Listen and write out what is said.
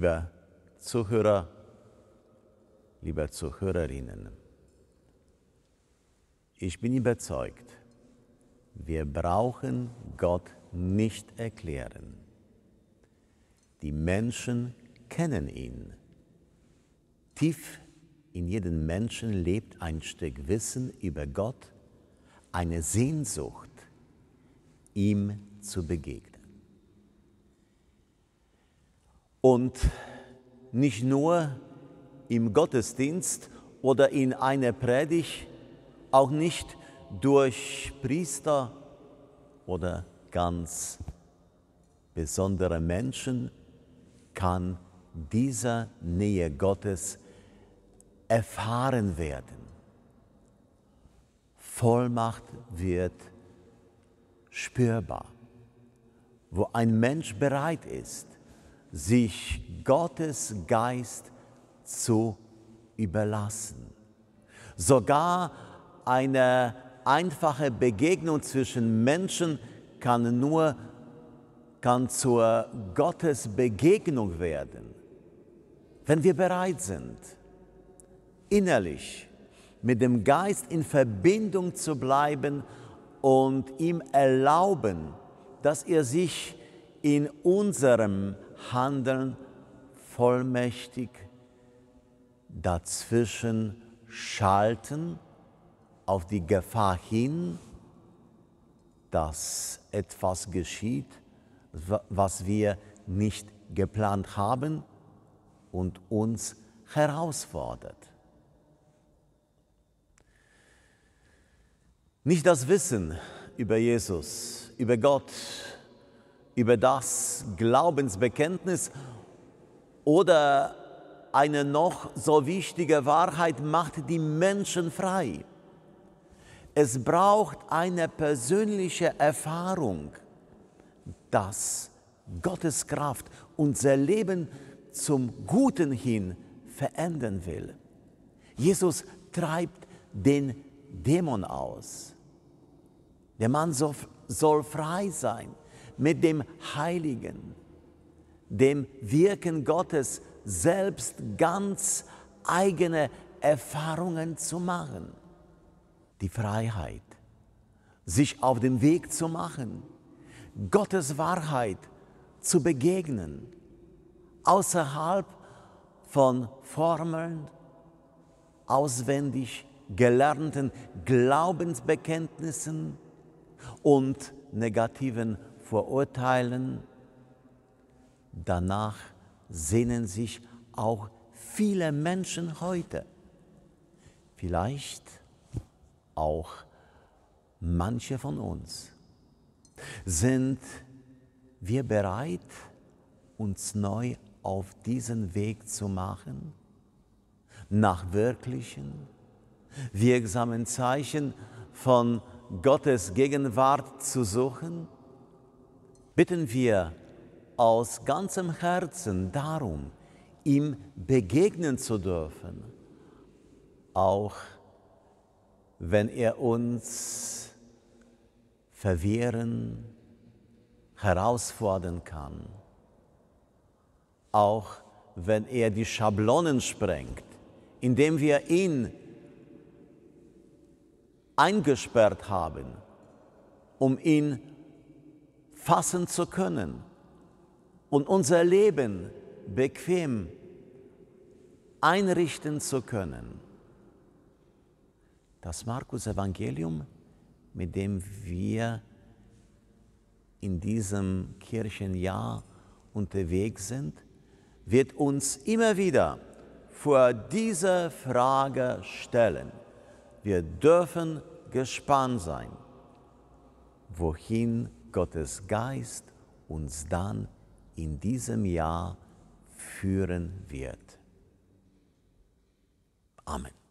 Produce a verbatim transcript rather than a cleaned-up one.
Lieber Zuhörer, liebe Zuhörerinnen, ich bin überzeugt, wir brauchen Gott nicht erklären. Die Menschen kennen ihn. Tief in jedem Menschen lebt ein Stück Wissen über Gott, eine Sehnsucht, ihm zu begegnen. Und nicht nur im Gottesdienst oder in einer Predigt, auch nicht durch Priester oder ganz besondere Menschen kann diese Nähe Gottes erfahren werden. Vollmacht wird spürbar, wo ein Mensch bereit ist, sich Gottes Geist zu überlassen. Sogar eine einfache Begegnung zwischen Menschen kann nur kann zur Gottesbegegnung werden, wenn wir bereit sind, innerlich mit dem Geist in Verbindung zu bleiben und ihm erlauben, dass er sich in unserem Handeln vollmächtig dazwischen schalten, auf die Gefahr hin, dass etwas geschieht, was wir nicht geplant haben und uns herausfordert. Nicht das Wissen über Jesus, über Gott, über das Glaubensbekenntnis oder eine noch so wichtige Wahrheit macht die Menschen frei. Es braucht eine persönliche Erfahrung, dass Gottes Kraft unser Leben zum Guten hin verändern will. Jesus treibt den Dämon aus. Der Mann soll, soll frei sein mit dem Heiligen, dem Wirken Gottes, selbst ganz eigene Erfahrungen zu machen. Die Freiheit, sich auf den Weg zu machen, Gottes Wahrheit zu begegnen, außerhalb von Formeln, auswendig gelernten Glaubensbekenntnissen und negativen Vorurteilen. Danach sehnen sich auch viele Menschen heute. Vielleicht auch manche von uns. Sind wir bereit, uns neu auf diesen Weg zu machen, nach wirklichen, wirksamen Zeichen von Gottes Gegenwart zu suchen? Bitten wir aus ganzem Herzen darum, ihm begegnen zu dürfen, auch wenn er uns verwehren, herausfordern kann, auch wenn er die Schablonen sprengt, indem wir ihn eingesperrt haben, um ihn fassen zu können und unser Leben bequem einrichten zu können. Das Markus-Evangelium, mit dem wir in diesem Kirchenjahr unterwegs sind, wird uns immer wieder vor diese Frage stellen. Wir dürfen gespannt sein, wohin Gottes Geist uns dann in diesem Jahr führen wird. Amen.